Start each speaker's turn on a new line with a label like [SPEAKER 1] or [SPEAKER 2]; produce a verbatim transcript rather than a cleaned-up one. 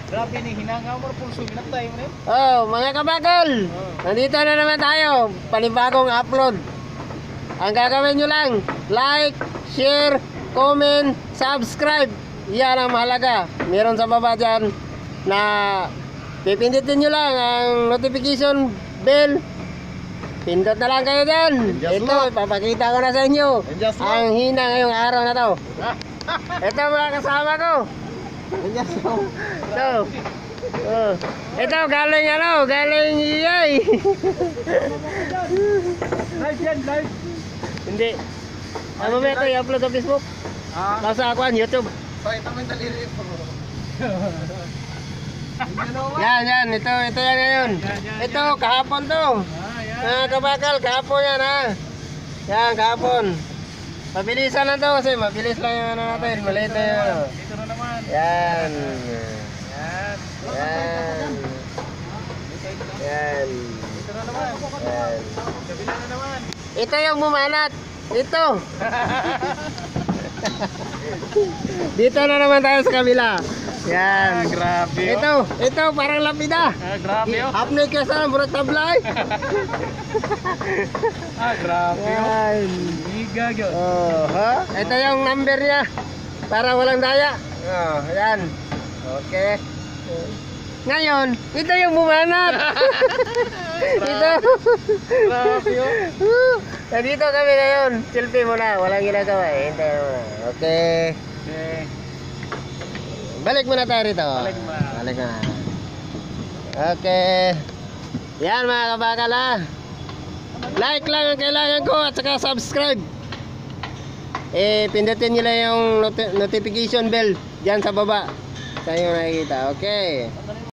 [SPEAKER 1] Grabe ni hinanga mo pulso binatay mo ni.
[SPEAKER 2] Oh, mga kabakal.
[SPEAKER 1] Oh.
[SPEAKER 2] Nandito na naman tayo. Panibagong upload. Ang gagawin nyo lang, like, share, comment, subscribe. Yan ang mahalaga. Meron sa baba dyan na pipindutin nyo lang ang notification bell. Pindot na lang kayo dyan.
[SPEAKER 1] Just
[SPEAKER 2] Ito,
[SPEAKER 1] look.
[SPEAKER 2] ipapakita ko na sa inyo
[SPEAKER 1] Just look.
[SPEAKER 2] ang hina ngayong araw na to. Ito mga kasama ko. Ito. Oh. Ito galing ano, galing iyay.
[SPEAKER 1] Live yan, live.
[SPEAKER 2] Hindi. Ano ba ito i-upload sa Facebook?
[SPEAKER 1] Ah,
[SPEAKER 2] Nasa ako ang YouTube.
[SPEAKER 1] pakita mo yung daliri mo.
[SPEAKER 2] Yan, yan. Ito, ito yan ngayon.
[SPEAKER 1] Yan, yan,
[SPEAKER 2] Ito, kahapon to.
[SPEAKER 1] Ah, yan.
[SPEAKER 2] Mga kabakal, kahapon yan ha. Yan, kahapon. Mabilisan lang to kasi mabilis lang yung ano natin. Maliit na yung ano.
[SPEAKER 1] Dito na naman.
[SPEAKER 2] Yan.
[SPEAKER 1] Yan.
[SPEAKER 2] Yan. Yan.
[SPEAKER 1] Dito na naman.
[SPEAKER 2] Yan.
[SPEAKER 1] Kabila na naman.
[SPEAKER 2] Ito yung mumanat. Ito. Dito na naman tayo sa kabila. Yan.
[SPEAKER 1] Ah, grabe oh.
[SPEAKER 2] Ito, ito parang lapida.
[SPEAKER 1] Ah, grabe oh.
[SPEAKER 2] Half naked sa murag tablay.
[SPEAKER 1] Ah, grabe oh.
[SPEAKER 2] Yan.
[SPEAKER 1] Igag yun.
[SPEAKER 2] Oh, ha? Ito yung number niya. Para walang daya. Oh, yan. Okay. Ngayon, ito yung bumanat. Ito.
[SPEAKER 1] Grabe oh.
[SPEAKER 2] Nandito kami ngayon. Selfie muna. Walang ginagawa eh. Hintay muna. Okay.
[SPEAKER 1] Okay.
[SPEAKER 2] Balik muna tayo rito.
[SPEAKER 1] Balik muna.
[SPEAKER 2] Balik na. Okay. Yan mga kabakal ha. Like lang ang kailangan ko at saka subscribe. Eh, pindutin nyo lang yung noti- notification bell dyan sa baba. Sa inyo nakikita. Okay.